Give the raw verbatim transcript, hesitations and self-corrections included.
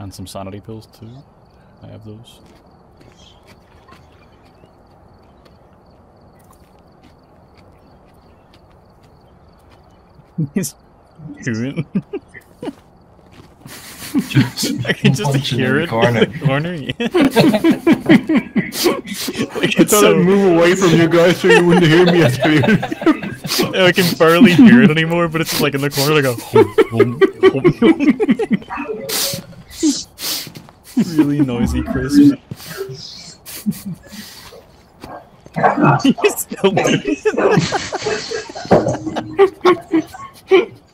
And some sanity pills too. I have those. He's hearing. I can just hear it corner. in the corner. Yeah. Like, I thought so... I'd move away from you guys so you wouldn't hear me as clearly. I can barely hear it anymore, but it's like in the corner, like a hum, hum, hum. Really noisy, Chris. He's still